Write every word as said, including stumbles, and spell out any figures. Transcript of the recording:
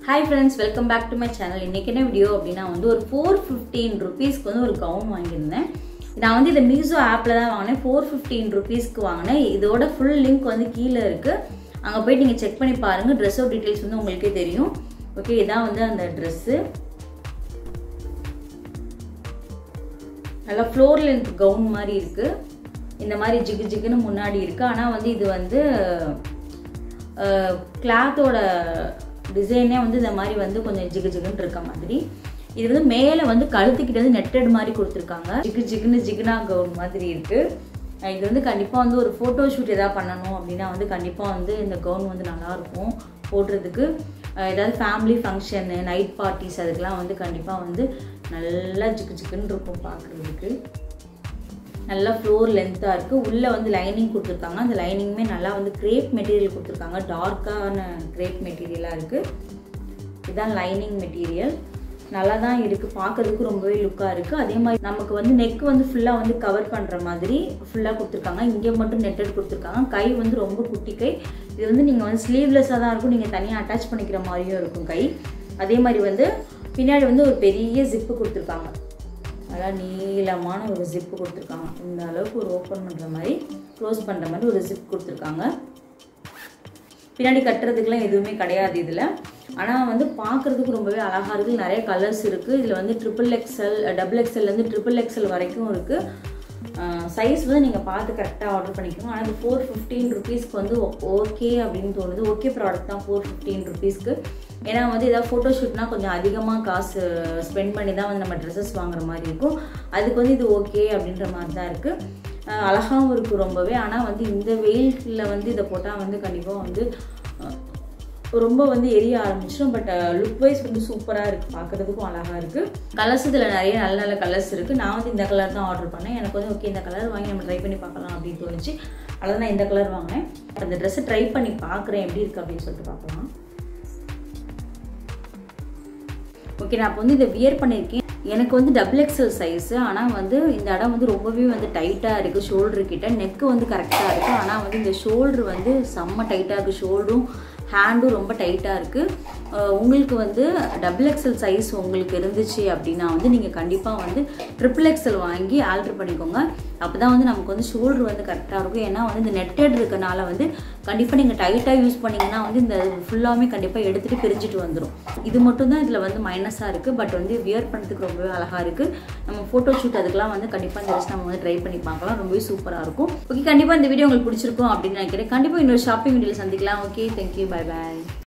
Hi friends, welcome back to my channel. இன்னைக்கு என்ன video அப்படினா வந்து ஒரு four fifteen rupees க்கு வந்து ஒரு கவுன் வாங்கியிருந்தேன். நான் வந்து இந்த Meesho appல தான் வாங்குனேன். four fifteen rupees க்கு வாங்குனேன். இதோட full link வந்து கீழ இருக்கு. அங்க போய் நீங்க செக் பண்ணி பாருங்க. Dress ஓட டீடைல்ஸ் வந்து உங்களுக்கே தெரியும். ஓகே, இதான் வந்து அந்த Dress. நல்ல floor length gown மாதிரி இருக்கு. இந்த மாதிரி ஜிகு ஜிகுன்னு முன்னாடி இருக்கு. ஆனா வந்து இது வந்து கிளாத் ஓட டிசைனே வந்து இந்த மாதிரி வந்து கொஞ்சம் ஜிகு ஜிகுன்னு இருக்க மாதிரி. இது வந்து மேலே வந்து கழுத்துக்கிட்ட வந்து நெட்டட் மாதிரி கொடுத்துருக்காங்க. ஜிகு ஜிகுன்னு ஜிகுனா கவுன் மாதிரி இருக்கு. இது வந்து கண்டிப்பாக வந்து ஒரு ஃபோட்டோ ஷூட் எதாவது பண்ணணும் அப்படின்னா வந்து கண்டிப்பாக வந்து இந்த கவுன் வந்து நல்லாயிருக்கும் போடுறதுக்கு. ஏதாவது ஃபேமிலி ஃபங்க்ஷனு, நைட் பார்ட்டிஸ் அதுக்கெலாம் வந்து கண்டிப்பாக வந்து நல்லா ஜிகு ஜிகுன்னு இருக்கும் பார்க்குறதுக்கு. நல்லா ஃப்ளோர் லென்த்தாக இருக்குது. உள்ளே வந்து லைனிங் கொடுத்துருக்காங்க. அந்த லைனிங்குமே நல்லா வந்து கிரேப் மெட்டீரியல் கொடுத்துருக்காங்க. டார்க்கான கிரேப் மெட்டீரியலாக இருக்குது. இதுதான் லைனிங் மெட்டீரியல். நல்லா தான் இருக்குது, பார்க்குறதுக்கு ரொம்பவே லுக்காக இருக்குது. அதே மாதிரி நமக்கு வந்து நெக் வந்து ஃபுல்லாக வந்து கவர் பண்ணுற மாதிரி ஃபுல்லாக கொடுத்துருக்காங்க. இங்கே மட்டும் நெட்டட் கொடுத்துருக்காங்க. கை வந்து ரொம்ப குட்டி கை. இது வந்து நீங்கள் வந்து ஸ்லீவ்லெஸ்ஸாக தான் இருக்கும். நீங்கள் தனியாக அட்டாச் பண்ணிக்கிற மாதிரியும் இருக்கும் கை. அதே மாதிரி வந்து பின்னாடி வந்து ஒரு பெரிய ஜிப்பு கொடுத்துருக்காங்க. நல்லா நீளமான ஒரு ஜிப்பு கொடுத்துருக்காங்க. இந்த அளவுக்கு ஒரு ஓப்பன் பண்ணுற மாதிரி, க்ளோஸ் பண்ணுற மாதிரி ஒரு ஜிப் கொடுத்துருக்காங்க. பின்னாடி கட்டுறதுக்குலாம் எதுவுமே கிடையாது இதில். ஆனால் வந்து பார்க்குறதுக்கு ரொம்பவே அழகாக இருக்குது. நிறைய கலர்ஸ் இருக்குது. இதில் வந்து ட்ரிபிள் எக்ஸ்எல், டபுள் எக்ஸ்எல்லேருந்து ட்ரிபிள் எக்ஸ்எல் வரைக்கும் இருக்குது. சைஸ் வந்து நீங்கள் பார்த்து கரெக்டாக ஆர்டர் பண்ணிக்கணும். ஆனால் இது ஃபோர் ஃபிஃப்டீன் ருபீஸ்க்கு வந்து ஓகே அப்படின்னு தோணுது. ஓகே ப்ராடக்ட் தான் ஃபோர் ஃபிஃப்டீன் ருபீஸ்க்கு. ஏன்னா வந்து ஏதாவது ஃபோட்டோ ஷூட்னால் கொஞ்சம் அதிகமாக காசு ஸ்பெண்ட் பண்ணி தான் வந்து நம்ம ட்ரெஸ்ஸஸ் வாங்குற மாதிரி இருக்கும். அதுக்கு வந்து இது ஓகே அப்படின்ற மாதிரி தான் இருக்குது. அழகாகவும் இருக்குது ரொம்பவே. ஆனால் வந்து இந்த வெயிலில் வந்து இதை போட்டால் வந்து கண்டிப்பாக வந்து ரொம்ப வந்து எரிய ஆரம்பிச்சிடும். பட் லுக் வைஸ் வந்து சூப்பராக இருக்குது, பார்க்குறதுக்கும் அழகாக இருக்குது. கலர்ஸ் இதில் நிறைய நல்ல நல்ல கலர்ஸ் இருக்குது. நான் வந்து இந்த கலர் தான் ஆர்டர் பண்ணேன். எனக்கு வந்து ஓகே இந்த கலர் வாங்கி நம்ம ட்ரை பண்ணி பார்க்கலாம் அப்படின்னு தோணுச்சு. அதான் நான் இந்த கலர் வாங்கினேன். அந்த ட்ரெஸ்ஸை ட்ரை பண்ணி பார்க்குறேன் எப்படி இருக்குது அப்படின்னு சொல்லிட்டு பார்க்கலாம். ஓகே, நான் இப்போ வந்து இதை வியர் பண்ணியிருக்கேன். எனக்கு வந்து டபுள் எக்ஸ்எல் சைஸு. ஆனால் வந்து இந்த இடம் வந்து ரொம்பவே வந்து டைட்டாக இருக்குது. ஷோல்டரு கிட்ட நெக்கு வந்து கரெக்டாக இருக்குது. ஆனால் வந்து இந்த ஷோல்டரு வந்து செம்ம டைட்டாக இருக்குது. ஷோல்டரும் ஹேண்டும் ரொம்ப டைட்டாக இருக்குது. உங்களுக்கு வந்து டபுள் எக்ஸ்எல் சைஸ் உங்களுக்கு இருந்துச்சு அப்படின்னா வந்து நீங்கள் கண்டிப்பாக வந்து ட்ரிபிள் எக்ஸ்எல் வாங்கி ஆல்ட்ரு பண்ணிக்கோங்க. அப்போ தான் வந்து நமக்கு வந்து ஷோல்டர் வந்து கரெக்டாக இருக்கும். ஏன்னா வந்து இந்த நெட்டட் இருக்கனால வந்து கண்டிப்பாக நீங்கள் டைட்டாக யூஸ் பண்ணிங்கன்னா வந்து இந்த ஃபுல்லாமே கண்டிப்பாக எடுத்துகிட்டு பிரிஞ்சுட்டு வந்துடும். இது மட்டும் தான் இதில் வந்து மைனஸாக இருக்குது. பட் வந்து வியர் பண்ணுறதுக்கு ரொம்பவே அழகாக இருக்குது. நம்ம ஃபோட்டோ ஷூட் அதுக்கெலாம் வந்து கண்டிப்பாக இந்த ட்ரெஸ் நம்ம வந்து ட்ரை பண்ணி பார்க்கலாம். ரொம்பவே சூப்பராக இருக்கும். ஓகே, கண்டிப்பாக இந்த வீடியோ உங்களுக்கு பிடிச்சிருக்கும் அப்படின்னு நினைக்கிறேன். கண்டிப்பாக இன்னொரு ஷாப்பிங் வீடியோவில் சந்திக்கலாம். ஓகே, தேங்க்யூ, பை பாய்.